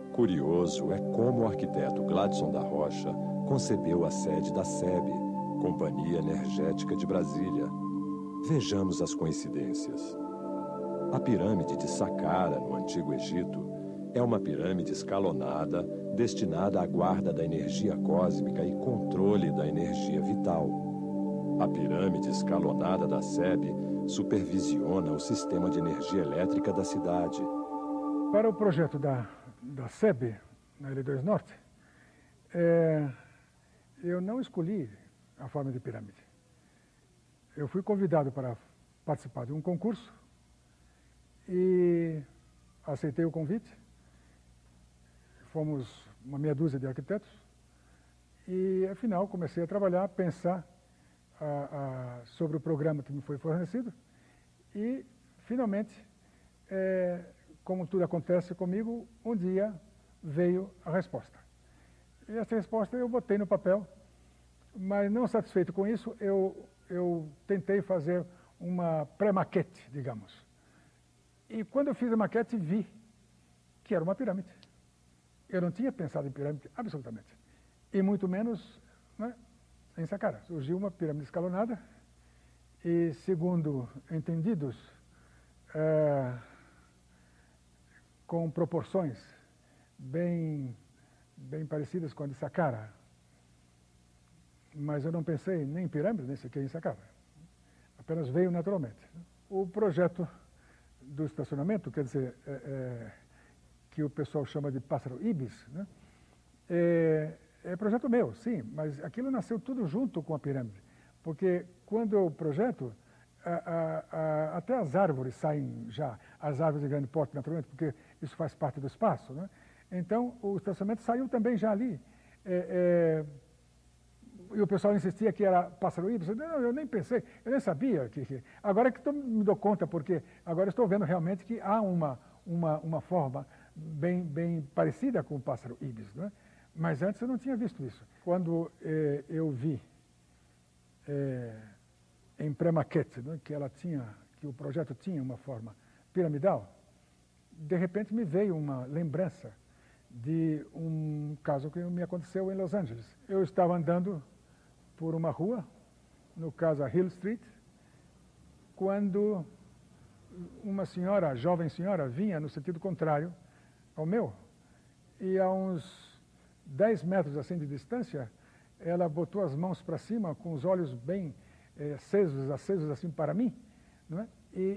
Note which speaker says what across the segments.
Speaker 1: Curioso é como o arquiteto Gladson da Rocha concebeu a sede da SEB, Companhia Energética de Brasília. Vejamos as coincidências. A pirâmide de Saqqara, no Antigo Egito, é uma pirâmide escalonada destinada à guarda da energia cósmica e controle da energia vital. A pirâmide escalonada da SEB supervisiona o sistema de energia elétrica da cidade.
Speaker 2: Para o projeto da SEB, na L2 Norte, eu não escolhi a forma de pirâmide. Eu fui convidado para participar de um concurso e aceitei o convite. Fomos uma meia dúzia de arquitetos e, afinal, comecei a trabalhar, a pensar sobre o programa que me foi fornecido e, finalmente, como tudo acontece comigo, um dia veio a resposta. E essa resposta eu botei no papel, mas não satisfeito com isso, eu tentei fazer uma pré-maquete, digamos. E quando eu fiz a maquete, vi que era uma pirâmide. Eu não tinha pensado em pirâmide, absolutamente. E muito menos, né, em Saqqara. Surgiu uma pirâmide escalonada e, segundo entendidos, com proporções bem parecidas com a de Saqqara. Mas eu não pensei nem em pirâmide, nem sequer em Saqqara. Apenas veio naturalmente. O projeto do estacionamento, quer dizer, que o pessoal chama de pássaro ibis, né? É projeto meu, sim, mas aquilo nasceu tudo junto com a pirâmide. Porque quando eu projeto, até as árvores saem já, as árvores de grande porte, naturalmente, porque isso faz parte do espaço, né? Então, o estacionamento saiu também já ali. E o pessoal insistia que era pássaro ibis. Não, eu nem pensei, eu nem sabia. Agora que me dou conta, porque agora estou vendo realmente que há uma forma bem parecida com o pássaro ibis, né? Mas antes eu não tinha visto isso. Quando eu vi em pré-maquete, né, que o projeto tinha uma forma piramidal, de repente me veio uma lembrança de um caso que me aconteceu em Los Angeles. Eu estava andando por uma rua, no caso a Hill Street, quando uma senhora, jovem senhora, vinha no sentido contrário ao meu, e a uns 10 metros assim de distância, ela botou as mãos para cima, com os olhos bem acesos assim para mim, não é?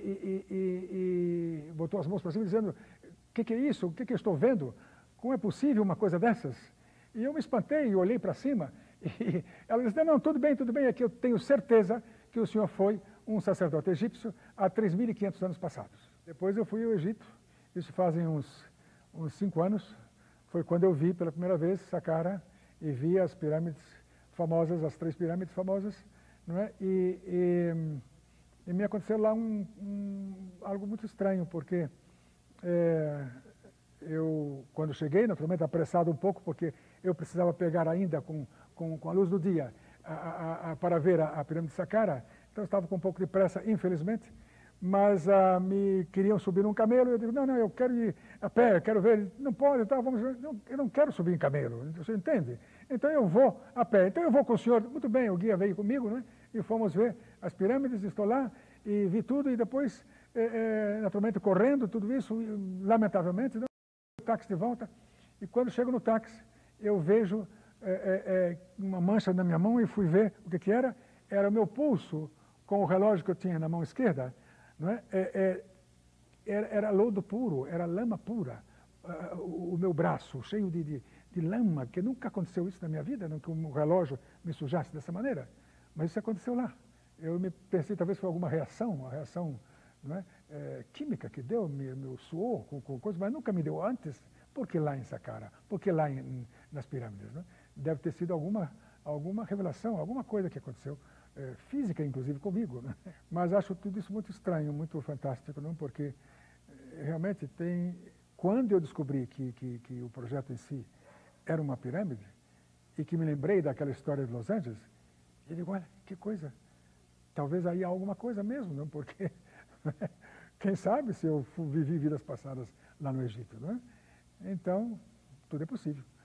Speaker 2: E botou as mãos para cima dizendo: o que é isso? O que eu estou vendo? Como é possível uma coisa dessas? E eu me espantei e olhei para cima, e ela disse: não, tudo bem, é que eu tenho certeza que o senhor foi um sacerdote egípcio há 3.500 anos passados. Depois eu fui ao Egito, isso fazem uns 5 anos, foi quando eu vi pela primeira vez Saqqara e vi as pirâmides famosas, as 3 pirâmides famosas, não é? E me aconteceu lá algo muito estranho, porque eu, quando cheguei, naturalmente apressado um pouco, porque eu precisava pegar ainda com a luz do dia para ver a pirâmide de Saqqara, então eu estava com um pouco de pressa, infelizmente, mas me queriam subir num camelo, e eu digo: não, eu quero ir a pé, eu quero ver. Não pode, tá, vamos ver. Não, eu não quero subir em camelo, você entende? Então eu vou a pé, então eu vou com o senhor. Muito bem, o guia veio comigo, né? E fomos ver as pirâmides, estou lá, e vi tudo, e depois, naturalmente, correndo, tudo isso, lamentavelmente, o táxi de volta, e quando chego no táxi, eu vejo uma mancha na minha mão, e fui ver o que era o meu pulso, com o relógio que eu tinha na mão esquerda, não é? Era lodo puro, era lama pura, o meu braço cheio de lama, que nunca aconteceu isso na minha vida, não que um relógio me sujasse dessa maneira, mas isso aconteceu lá. Eu pensei, talvez foi alguma reação, uma reação, não é? Química que deu, me suou com coisa, mas nunca me deu antes. Por que lá em Saqqara? Por que lá nas pirâmides? Né? Deve ter sido alguma revelação, alguma coisa que aconteceu, física inclusive comigo, né? Mas acho tudo isso muito estranho, muito fantástico, não? Porque realmente quando eu descobri que o projeto em si era uma pirâmide, e que me lembrei daquela história de Los Angeles, eu digo: olha, que coisa, talvez aí há alguma coisa mesmo, não? Porque quem sabe se eu vivi vidas passadas lá no Egito, não é? Então, tudo é possível.